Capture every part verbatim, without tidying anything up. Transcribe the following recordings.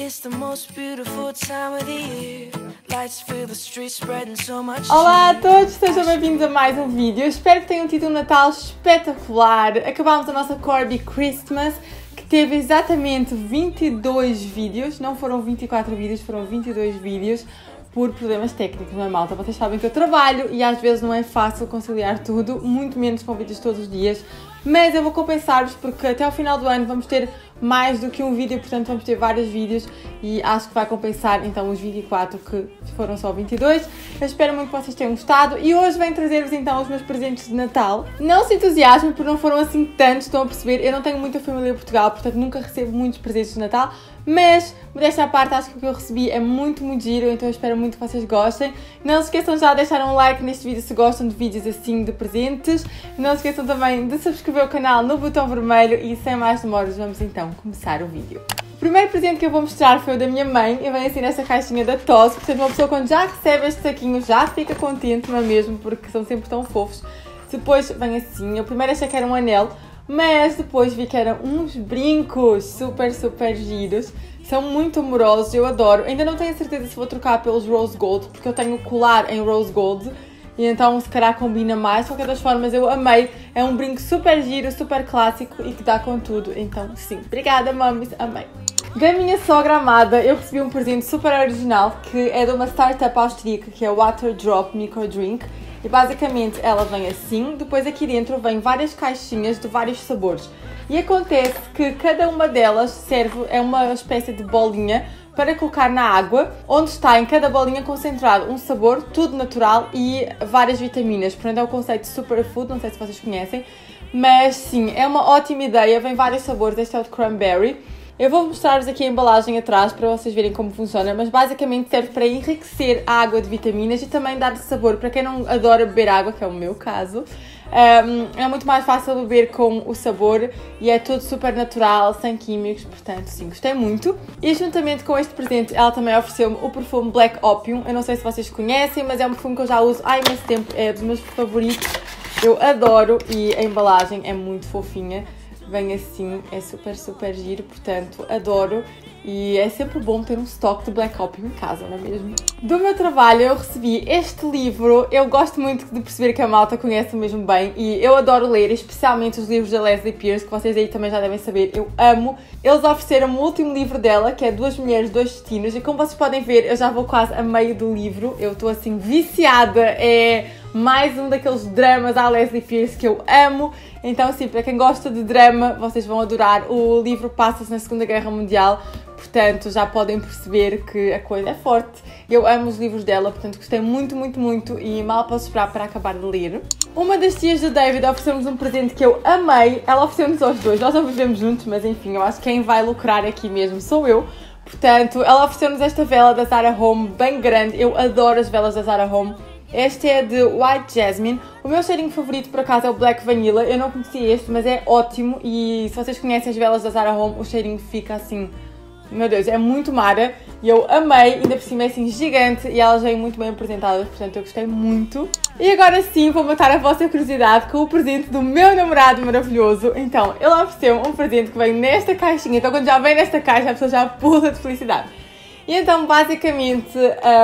Olá a todos, sejam bem-vindos a mais um vídeo. Espero que tenham tido um Natal espetacular. Acabámos a nossa Corby Christmas, que teve exatamente vinte e dois vídeos. Não foram vinte e quatro vídeos, foram vinte e dois vídeos por problemas técnicos, não é, malta? Vocês sabem que eu trabalho e às vezes não é fácil conciliar tudo, muito menos com vídeos todos os dias. Mas eu vou compensar-vos porque até ao final do ano vamos ter mais do que um vídeo, portanto vamos ter vários vídeos e acho que vai compensar então os vinte e quatro que foram só vinte e dois. Eu espero muito que vocês tenham gostado e hoje venho trazer-vos então os meus presentes de Natal. Não se entusiasmem porque não foram assim tantos, estão a perceber? Eu não tenho muita família em Portugal, portanto nunca recebo muitos presentes de Natal, mas modéstia à parte, acho que o que eu recebi é muito, muito giro, então eu espero muito que vocês gostem. Não se esqueçam já de deixar um like neste vídeo se gostam de vídeos assim de presentes. Não se esqueçam também de subscrever o canal no botão vermelho e sem mais demoras vamos então começar o vídeo. O primeiro presente que eu vou mostrar foi o da minha mãe, eu venho assim nesta caixinha da Toss, portanto uma pessoa quando já recebe este saquinho já fica contente, não é mesmo? Porque são sempre tão fofos. Depois vem assim, eu primeiro achei que era um anel, mas depois vi que eram uns brincos super, super giros. São muito amorosos, eu adoro. Ainda não tenho certeza se vou trocar pelos Rose Gold, porque eu tenho o colar em Rose Gold. E então se calhar combina mais. De qualquer das formas eu amei. É um brinco super giro, super clássico e que dá com tudo. Então sim, obrigada mamis, amei. Da minha sogra amada eu recebi um presente super original, que é de uma startup austríaca, que é o Water Drop Micro Drink. E basicamente ela vem assim, depois aqui dentro vem várias caixinhas de vários sabores. E acontece que cada uma delas serve, é uma espécie de bolinha para colocar na água, onde está em cada bolinha concentrado um sabor, tudo natural e várias vitaminas. Portanto é o conceito de superfood, não sei se vocês conhecem, mas sim, é uma ótima ideia, vem vários sabores, este é o de cranberry. Eu vou mostrar-vos aqui a embalagem atrás para vocês verem como funciona, mas basicamente serve para enriquecer a água de vitaminas e também dar sabor. Para quem não adora beber água, que é o meu caso, um, é muito mais fácil beber com o sabor e é tudo super natural, sem químicos, portanto sim, gostei muito. E juntamente com este presente ela também ofereceu-me o perfume Black Opium. Eu não sei se vocês conhecem, mas é um perfume que eu já uso há imenso tempo, é dos meus favoritos, eu adoro e a embalagem é muito fofinha. Vem assim, é super, super giro, portanto, adoro. E é sempre bom ter um estoque de Black Opium em casa, não é mesmo? Do meu trabalho eu recebi este livro, eu gosto muito de perceber que a malta conhece mesmo bem e eu adoro ler, especialmente os livros da Leslie Pierce, que vocês aí também já devem saber, eu amo. Eles ofereceram o último livro dela, que é Duas Mulheres, Dois Destinos, e como vocês podem ver, eu já vou quase a meio do livro, eu estou assim viciada, é mais um daqueles dramas à Leslie Pierce que eu amo. Então sim, para quem gosta de drama, vocês vão adorar. O livro passa-se na Segunda Guerra Mundial, portanto já podem perceber que a coisa é forte. Eu amo os livros dela, portanto gostei muito, muito, muito e mal posso esperar para acabar de ler. Uma das tias do David ofereceu-nos um presente que eu amei, ela ofereceu-nos aos dois, nós não vivemos juntos, mas enfim, eu acho que quem vai lucrar aqui mesmo sou eu. Portanto, ela ofereceu-nos esta vela da Zara Home, bem grande, eu adoro as velas da Zara Home. Este é de White Jasmine. O meu cheirinho favorito, por acaso, é o Black Vanilla. Eu não conhecia este, mas é ótimo. E se vocês conhecem as velas da Zara Home, o cheirinho fica assim... Meu Deus, é muito mara. E eu amei. Ainda por cima é assim gigante. E elas vêm muito bem apresentadas. Portanto, eu gostei muito. E agora sim, vou matar a vossa curiosidade com o presente do meu namorado maravilhoso. Então, ele ofereceu um presente que vem nesta caixinha. Então, quando já vem nesta caixa, a pessoa já pula de felicidade. E então, basicamente,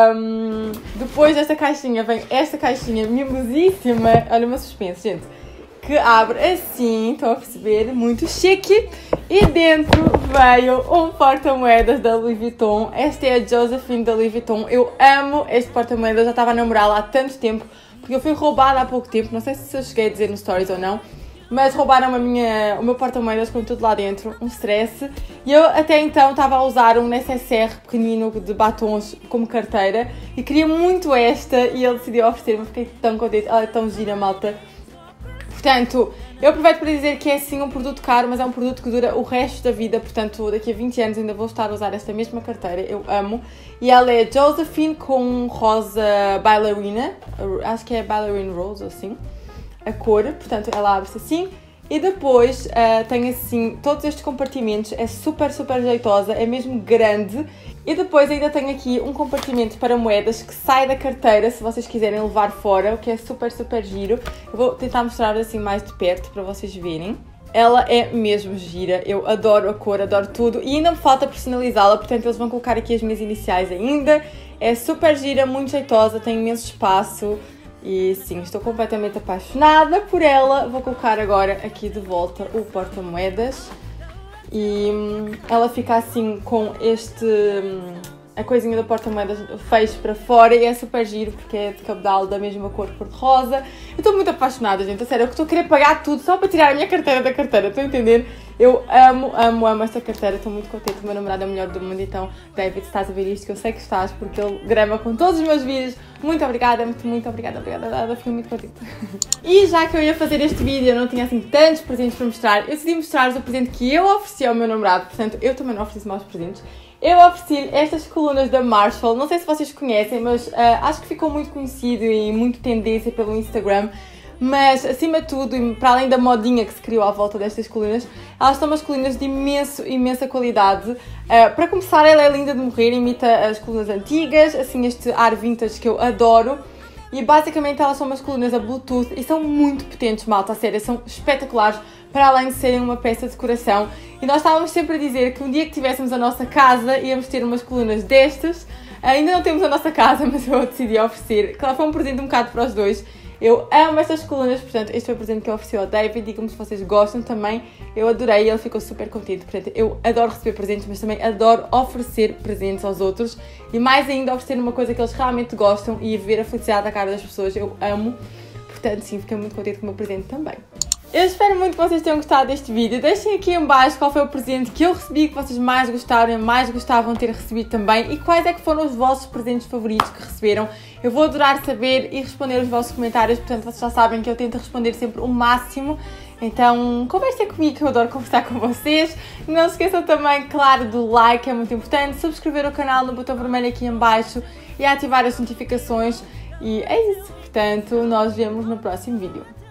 um, depois desta caixinha vem esta caixinha mimosíssima, olha o meu suspense, gente, que abre assim, estão a perceber, muito chique. E dentro veio um porta-moedas da Louis Vuitton, esta é a Josephine da Louis Vuitton. Eu amo este porta-moedas, já estava a namorá-la há tanto tempo, porque eu fui roubada há pouco tempo, não sei se eu cheguei a dizer no stories ou não, mas roubaram a minha, o meu porta-moedas com tudo lá dentro, um stress. E eu até então estava a usar um necessaire pequenino de batons como carteira e queria muito esta e ele decidiu oferecer-me, fiquei tão contente, ela é tão gira, malta. Portanto, eu aproveito para dizer que é sim um produto caro, mas é um produto que dura o resto da vida, portanto daqui a vinte anos ainda vou estar a usar esta mesma carteira, eu amo. E ela é Josephine com rosa bailarina, acho que é bailarine rose assim. A cor, portanto ela abre-se assim e depois uh, tem assim todos estes compartimentos, é super super jeitosa, é mesmo grande e depois ainda tem aqui um compartimento para moedas que sai da carteira se vocês quiserem levar fora, o que é super super giro. Eu vou tentar mostrar assim mais de perto para vocês verem. Ela é mesmo gira, eu adoro a cor, adoro tudo e ainda me falta personalizá-la, portanto eles vão colocar aqui as minhas iniciais ainda. É super gira, muito jeitosa, tem imenso espaço e sim, estou completamente apaixonada por ela. Vou colocar agora aqui de volta o porta-moedas e hum, ela fica assim com este... Hum, a coisinha do porta-moedas fecho para fora e é super giro porque é de cabedal da mesma cor cor-de-rosa. Eu estou muito apaixonada, gente, a sério, eu estou a querer pagar tudo só para tirar a minha carteira da carteira, estão a entender? Eu amo, amo, amo esta carteira, estou muito contente, o meu namorado é o melhor do mundo, então, David, se estás a ver isto, que eu sei que estás, porque ele grava com todos os meus vídeos, muito obrigada, muito, muito obrigada, obrigada, obrigada, fiquei muito contente. E já que eu ia fazer este vídeo, eu não tinha assim tantos presentes para mostrar, eu decidi mostrar-vos o presente que eu ofereci ao meu namorado, portanto, eu também não ofereci maus presentes. Eu ofereci estas colunas da Marshall, não sei se vocês conhecem, mas uh, acho que ficou muito conhecido e muito tendência pelo Instagram. Mas, acima de tudo, e para além da modinha que se criou à volta destas colunas, elas são umas colunas de imenso, imensa qualidade. Uh, para começar, ela é linda de morrer, imita as colunas antigas, assim este ar vintage que eu adoro. E basicamente elas são umas colunas a Bluetooth e são muito potentes, malta, a sério, são espetaculares, para além de serem uma peça de decoração. E nós estávamos sempre a dizer que um dia que tivéssemos a nossa casa, íamos ter umas colunas destas. Ainda não temos a nossa casa, mas eu decidi oferecer. Claro, foi um presente um bocado para os dois. Eu amo estas colunas, portanto, este foi o presente que eu ofereci ao David. Digam-me se vocês gostam também. Eu adorei e ele ficou super contente. Portanto, eu adoro receber presentes, mas também adoro oferecer presentes aos outros. E mais ainda, oferecer uma coisa que eles realmente gostam e ver a felicidade da cara das pessoas. Eu amo. Portanto, sim, fiquei muito contente com o meu presente também. Eu espero muito que vocês tenham gostado deste vídeo. Deixem aqui em baixo qual foi o presente que eu recebi, que vocês mais gostaram e mais gostavam de ter recebido também. E quais é que foram os vossos presentes favoritos que receberam. Eu vou adorar saber e responder os vossos comentários. Portanto, vocês já sabem que eu tento responder sempre o máximo. Então, conversem comigo, que eu adoro conversar com vocês. Não se esqueçam também, claro, do like, é muito importante. Subscrever o canal no botão vermelho aqui em baixo e ativar as notificações. E é isso. Portanto, nós vemos no próximo vídeo.